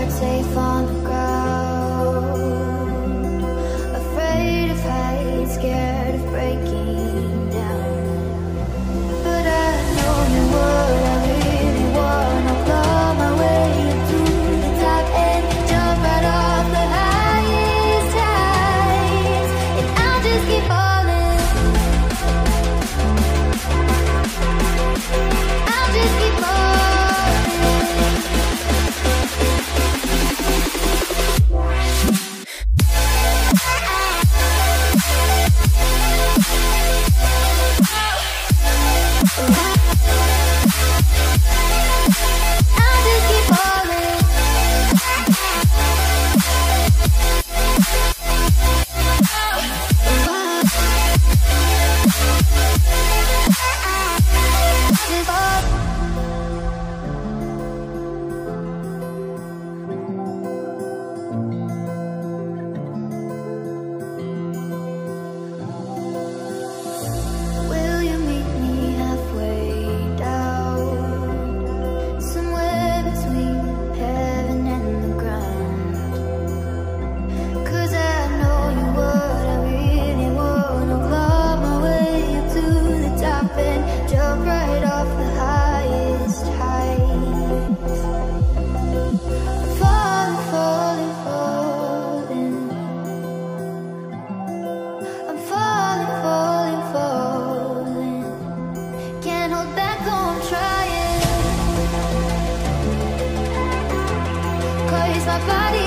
safe on the ground, afraid of heights, scared of breaking down. But I know you what I really want. I'll claw my way up to the top and jump right off the highest heights, and I'll just keep falling. I'll just keep falling. My body